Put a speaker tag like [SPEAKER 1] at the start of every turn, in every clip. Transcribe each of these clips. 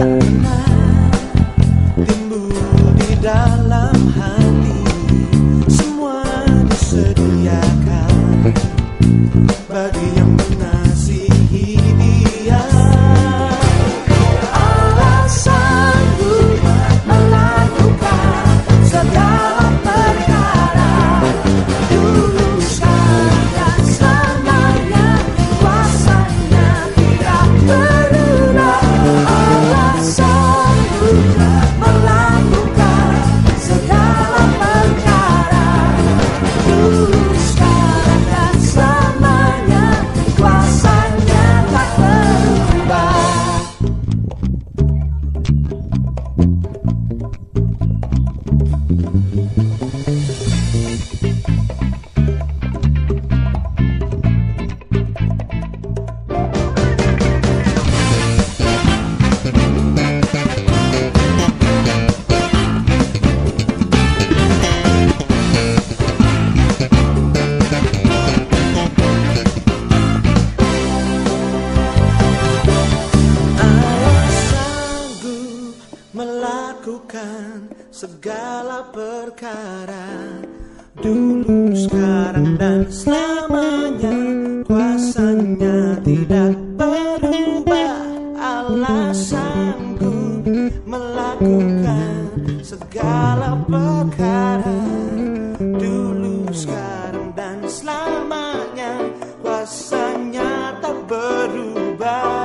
[SPEAKER 1] segala perkara, dulu, sekarang, dan selamanya. Kuasanya tidak berubah, Allah sanggup melakukan segala perkara, dulu, sekarang, dan selamanya. Kuasanya tak berubah.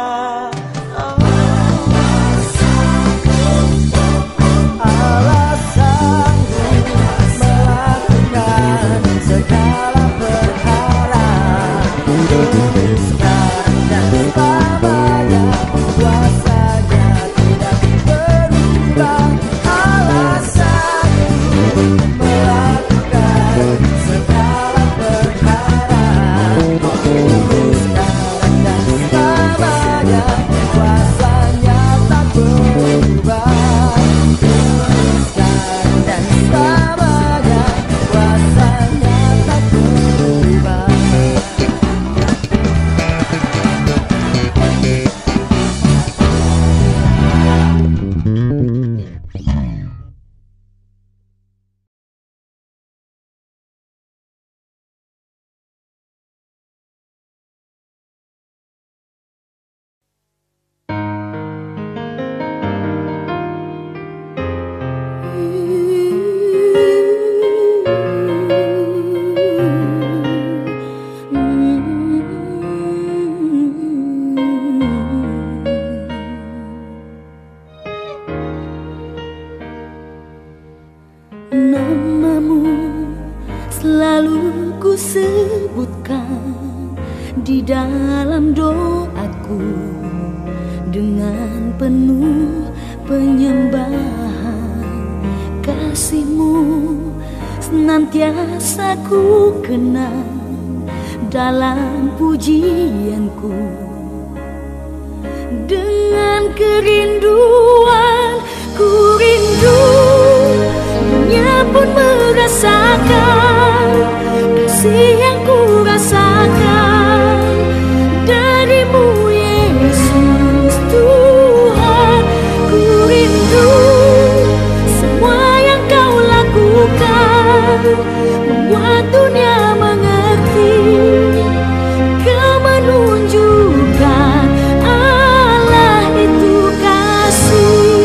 [SPEAKER 2] Namamu selalu ku sebutkan di dalam doaku, dengan penuh penyembahan. Kasih-Mu senantiasa ku kenang dalam pujianku. Dengan kerinduan ku rindu, dunia pun merasakan kasih yang ku rasakan dari-Mu, Yesus Tuhan. Ku rindu semua yang Kau lakukan, membuat dunia mengerti Kau menunjukkan Allah itu kasih.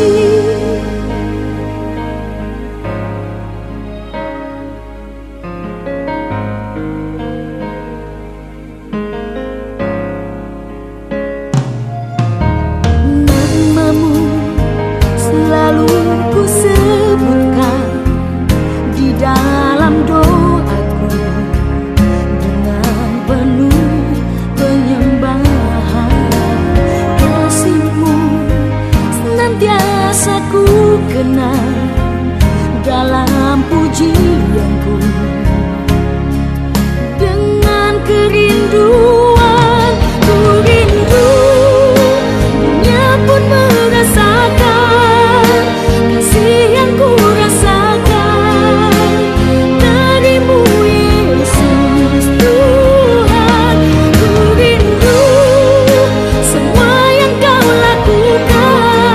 [SPEAKER 2] Namamu selalu ku sebutkan di dalam doaku, dengan penuh penyembahan. Kasih-Mu senantiasa ku kenang dalam pujianku. Dengan kerinduan ku rindu, dunia pun merasakan kasih yang ku rasakan dari-Mu, Yesus Tuhan. Ku rindu semua yang Kau lakukan,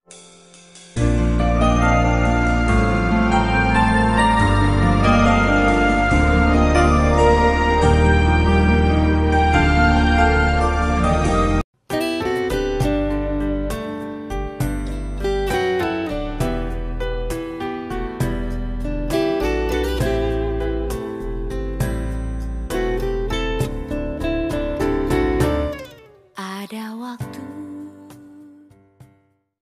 [SPEAKER 2] Ada waktu